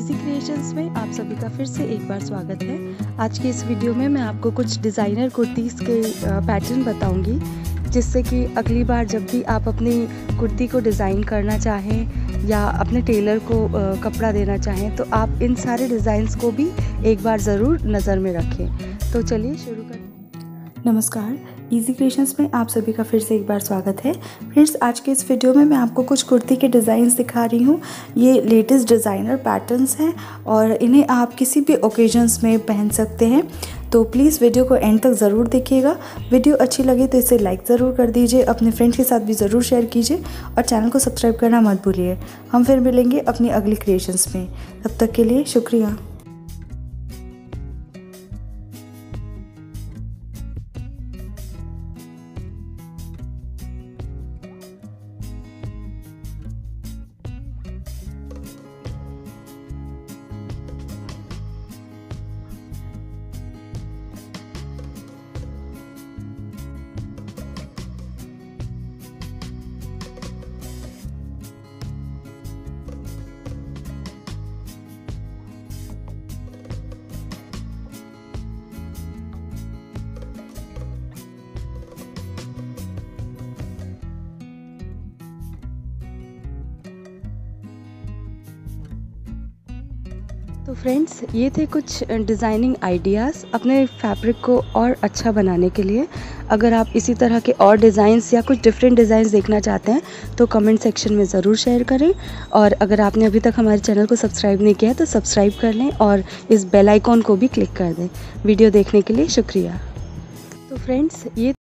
Easy creations में आप सभी का फिर से एक बार स्वागत है। आज के इस वीडियो में मैं आपको कुछ डिज़ाइनर कुर्तीज़ के पैटर्न बताऊंगी, जिससे कि अगली बार जब भी आप अपनी कुर्ती को डिज़ाइन करना चाहें या अपने टेलर को कपड़ा देना चाहें तो आप इन सारे डिज़ाइंस को भी एक बार ज़रूर नज़र में रखें। तो चलिए शुरू करें। नमस्कार, इजी क्रिएशंस में आप सभी का फिर से एक बार स्वागत है। फ्रेंड्स, आज के इस वीडियो में मैं आपको कुछ कुर्ती के डिज़ाइंस दिखा रही हूँ। ये लेटेस्ट डिज़ाइनर पैटर्न्स हैं और इन्हें आप किसी भी ओकेजन्स में पहन सकते हैं। तो प्लीज़ वीडियो को एंड तक ज़रूर देखिएगा। वीडियो अच्छी लगे तो इसे लाइक ज़रूर कर दीजिए, अपने फ्रेंड्स के साथ भी ज़रूर शेयर कीजिए और चैनल को सब्सक्राइब करना मत भूलिए। हम फिर मिलेंगे अपनी अगली क्रिएशंस में, तब तक के लिए शुक्रिया। तो फ्रेंड्स, ये थे कुछ डिज़ाइनिंग आइडियाज़ अपने फैब्रिक को और अच्छा बनाने के लिए। अगर आप इसी तरह के और डिज़ाइंस या कुछ डिफरेंट डिज़ाइंस देखना चाहते हैं तो कमेंट सेक्शन में ज़रूर शेयर करें। और अगर आपने अभी तक हमारे चैनल को सब्सक्राइब नहीं किया है तो सब्सक्राइब कर लें और इस बेल आइकॉन को भी क्लिक कर दें। वीडियो देखने के लिए शुक्रिया। तो फ्रेंड्स, ये